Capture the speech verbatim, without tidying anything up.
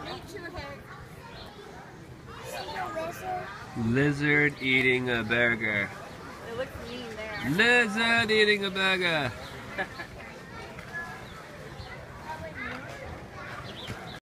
Lizard eating a burger. It looks mean there. Lizard eating a burger.